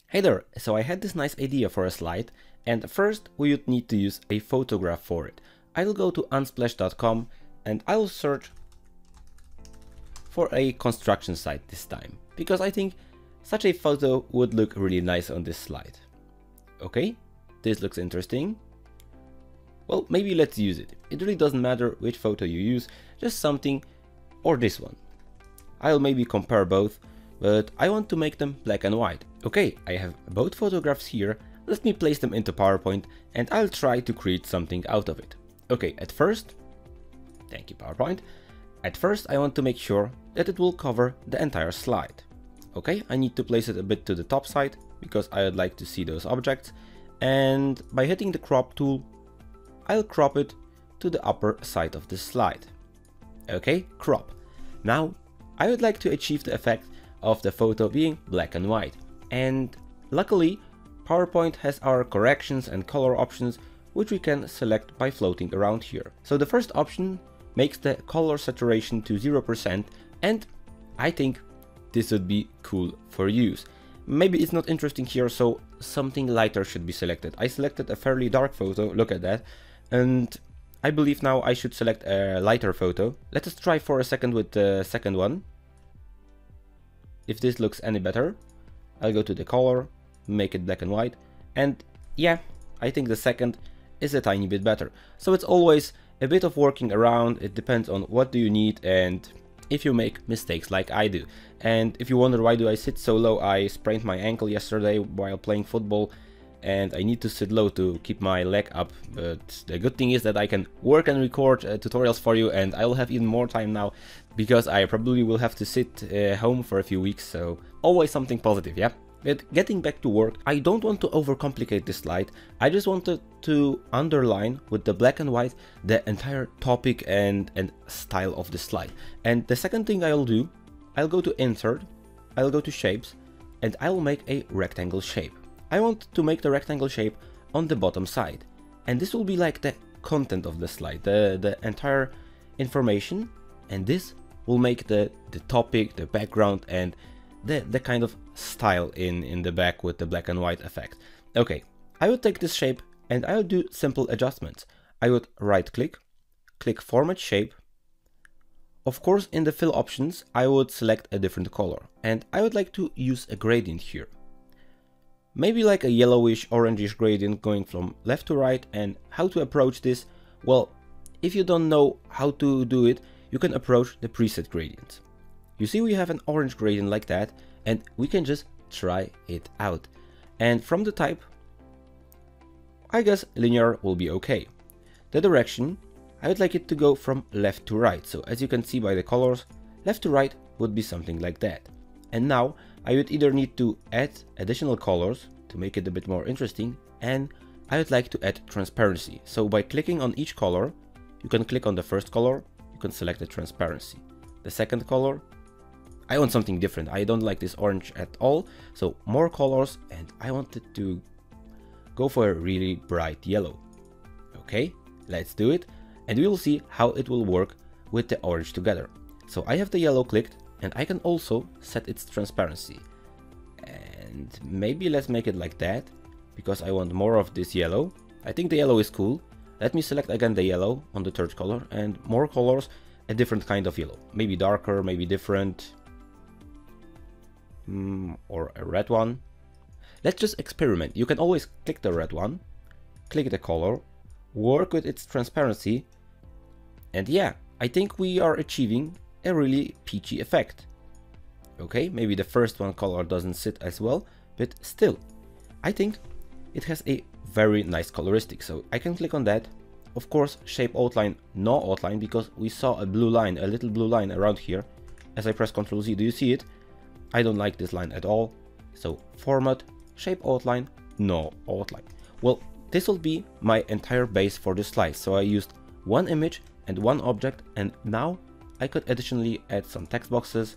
Hey there, so I had this nice idea for a slide, and first we would need to use a photograph for it. I'll go to unsplash.com and I'll search for a construction site this time, because I think such a photo would look really nice on this slide. Okay, this looks interesting. Well, maybe let's use it. It really doesn't matter which photo you use, just something, or this one. I'll maybe compare both, but I want to make them black and white. Okay, I have both photographs here. Let me place them into PowerPoint and I'll try to create something out of it. Okay, at first, thank you PowerPoint. At first I want to make sure that it will cover the entire slide. Okay, I need to place it a bit to the top side because I would like to see those objects. And by hitting the crop tool, I'll crop it to the upper side of the slide. Okay, crop. Now, I would like to achieve the effect of the photo being black and white. And luckily, PowerPoint has our corrections and color options, which we can select by floating around here. So the first option makes the color saturation to 0%, and I think this would be cool for use. Maybe it's not interesting here, so something lighter should be selected. I selected a fairly dark photo, look at that, and I believe now I should select a lighter photo. Let us try for a second with the second one. If this looks any better, I'll go to the color, make it black and white, and yeah, I think the second is a tiny bit better. So it's always a bit of working around, it depends on what do you need and if you make mistakes like I do. And if you wonder why do I sit so low, I sprained my ankle yesterday while playing football and I need to sit low to keep my leg up, but the good thing is that I can work and record tutorials for you, and I will have even more time now because I probably will have to sit home for a few weeks, so always something positive, yeah? But getting back to work, I don't want to overcomplicate this slide. I just wanted to underline with the black and white the entire topic and style of the slide. And the second thing I'll do, I'll go to Insert, I'll go to Shapes, and I'll make a rectangle shape. I want to make the rectangle shape on the bottom side, and this will be like the content of the slide, the entire information, and this will make the topic, the background, and the kind of style in the back with the black and white effect. Okay, I would take this shape and I would do simple adjustments. I would right click, click Format Shape. Of course, in the fill options, I would select a different color, and I would like to use a gradient here. Maybe like a yellowish, orangish gradient going from left to right. And how to approach this? Well, if you don't know how to do it, you can approach the preset gradients. You see we have an orange gradient like that, and we can just try it out. And from the type, I guess linear will be okay. The direction, I would like it to go from left to right. So as you can see by the colors, left to right would be something like that. And now I would either need to add additional colors to make it a bit more interesting, and I would like to add transparency. So by clicking on each color, you can click on the first color, you can select the transparency. The second color, I want something different. I don't like this orange at all, so more colors, and I wanted to go for a really bright yellow. Okay, let's do it, and we will see how it will work with the orange together. So I have the yellow clicked, and I can also set its transparency. And maybe let's make it like that, because I want more of this yellow. I think the yellow is cool. Let me select again the yellow on the third color, and more colors, a different kind of yellow. Maybe darker, maybe different. Or a red one. Let's just experiment. You can always click the red one, click the color, work with its transparency, and yeah, I think we are achieving a really peachy effect. Okay, maybe the first one color doesn't sit as well, but still, I think it has a very nice coloristic. So I can click on that. Of course, shape outline, no outline, because we saw a blue line, a little blue line around here. As I press Ctrl Z, do you see it? I don't like this line at all. So format, shape outline, no outline. Well, this will be my entire base for this slide. So I used one image and one object, and now I could additionally add some text boxes,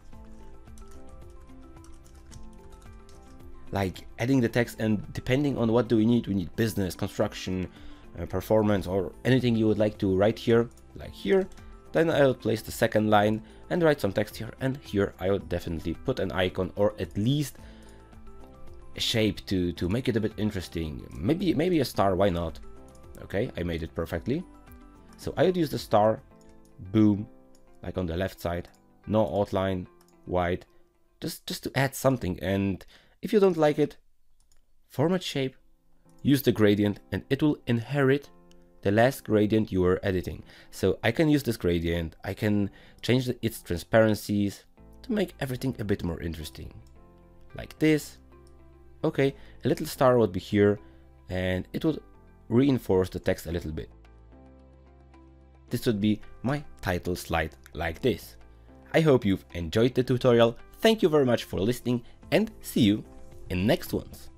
like adding the text, and depending on what do we need business, construction, performance, or anything you would like to write here, like here. Then I will place the second line and write some text here, and here I would definitely put an icon, or at least shape to make it a bit interesting. Maybe a star, why not? Okay, I made it perfectly. So I would use the star, boom, like on the left side, no outline, white, just to add something. And if you don't like it, format shape, use the gradient, and it will inherit the last gradient you were editing. So I can use this gradient, I can change its transparencies to make everything a bit more interesting. Like this. Okay, a little star would be here, and it would reinforce the text a little bit. This would be my title slide like this. I hope you've enjoyed the tutorial. Thank you very much for listening, and see you in next ones.